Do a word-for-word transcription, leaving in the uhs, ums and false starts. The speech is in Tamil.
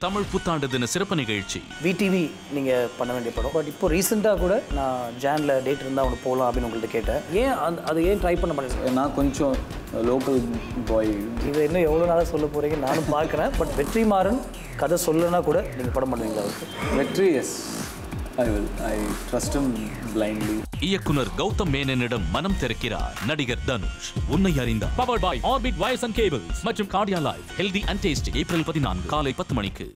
தமிழ் புத்தாண்டு தின சிறப்பு நிகழ்ச்சி விடிவி நீங்கள் பண்ண வேண்டிய படம். பட் இப்போ ரீசெண்டாக கூட நான் ஜானில் டேட் இருந்தால் அவனுக்கு போகலாம் அப்படின்னு உங்கள்கிட்ட கேட்டேன். ஏன் அந்த அதை ஏன் ட்ரை பண்ண மாட்டேன்? நான் கொஞ்சம் லோக்கல் பாய். இதை இன்னும் எவ்வளோ நாளாக சொல்ல போகிறீங்க நானும் பார்க்குறேன். பட் வெற்றிமாறன் கதை சொல்லனா கூட நீங்கள் படம் பண்ணுவீங்களா அவருக்கு? Vetri yes I will I trust him blindly. இயக்குனர் கௌதம் மேனனிடம் மனம் திறக்கிறார் நடிகர் தனுஷ். உன்னை அறிந்தார். Powered by Orbit Wires and Cables மற்றும் Cardia Life healthy and tasty. April பதினான்கு காலை பத்து மணிக்கு.